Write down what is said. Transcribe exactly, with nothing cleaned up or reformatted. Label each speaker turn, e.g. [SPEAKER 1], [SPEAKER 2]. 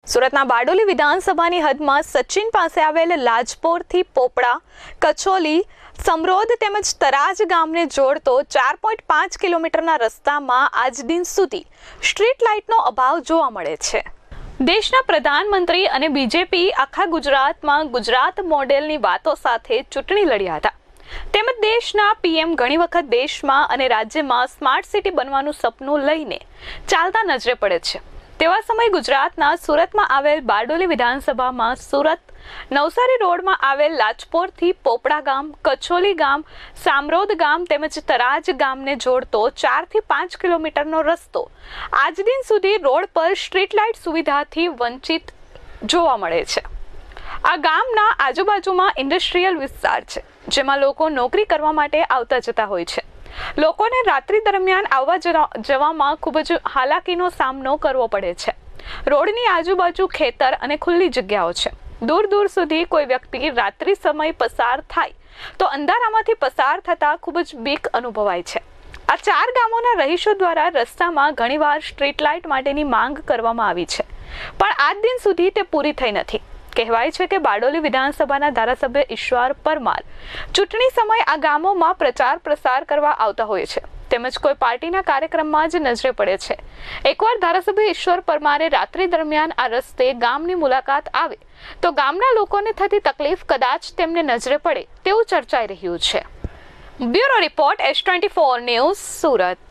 [SPEAKER 1] સુરતના બારડોલી વિધાનસભાની હદમાં સચિન પાસે આવેલ લાજપોરથી પોપડા, કચોલી, સમરોદ તેમજ તરાજ ગામને જોડતો ચાર પોઈન્ટ પાંચ કિલોમીટરના રસ્તામાં આજ દિન સુધી સ્ટ્રીટ લાઇટનો અભાવ જોવા મળે છે। દેશના પ્રધાનમંત્રી અને બીજેપી આખા ગુજરાતમાં ગુજરાત મોડેલની વાતો સાથે ચૂંટણી લડ્યા હતા, તેમજ દેશના પીએમ ઘણી વખત દેશમાં અને રાજ્યમાં સ્માર્ટ સિટી બનવાનું સપનું લઈને ચાલતા નજરે પડે છે। તેવા સમયે ગુજરાતના સુરતમાં આવેલ બારડોલી વિધાનસભામાં સુરત નવસારી રોડમાં આવેલ લાજપોરથી પોપડા ગામ, કચોલી ગામ, સામરોદ ગામ તેમજ તરાજ ગામને જોડતો ચારથી પાંચ કિલોમીટરનો રસ્તો આજ દિન સુધી રોડ પર સ્ટ્રીટ લાઇટ સુવિધાથી વંચિત જોવા મળે છે। આ ગામના આજુબાજુમાં ઇન્ડસ્ટ્રીયલ વિસ્તાર છે, જેમાં લોકો નોકરી કરવા માટે આવતા જતા હોય છે। લોકોને રાત્રિ દરમિયાન આવવા જવામાં ખૂબ જ હાલાકીનો સામનો કરવો પડે છે। રોડની આજુબાજુ ખેતર અને ખુલ્લી જગ્યાઓ છે। દૂર દૂર સુધી કોઈ વ્યક્તિ રાત્રિ સમય પસાર થાય તો અંધારામાંથી પસાર થતા ખૂબ જ બીક અનુભવાય છે। આ ચાર ગામોના રહીશો દ્વારા રસ્તામાં ઘણીવાર સ્ટ્રીટ લાઇટ માટેની માંગ કરવામાં આવી છે, પણ આજ દિન સુધી તે પૂરી થઈ નથી। કહેવાય છે કે બારડોલી વિધાનસભાના ધારાસભ્ય ઈશ્વર પરમાર ચૂંટણી સમયે આ ગામોમાં પ્રચાર પ્રસાર કરવા આવતા હોય છે, તેમજ કોઈ પાર્ટીના કાર્યક્રમમાં જ નજરે પડે છે। એકવાર ધારાસભ્ય ઈશ્વર પરમારે રાત્રિ દરમિયાન આ રસ્તે ગામની મુલાકાત આવે તો ગામના લોકોને થતી તકલીફ કદાચ તેમને નજરે પડે તેવું ચર્ચાઈ રહ્યું છે। Bureau report S twenty four news, Surat.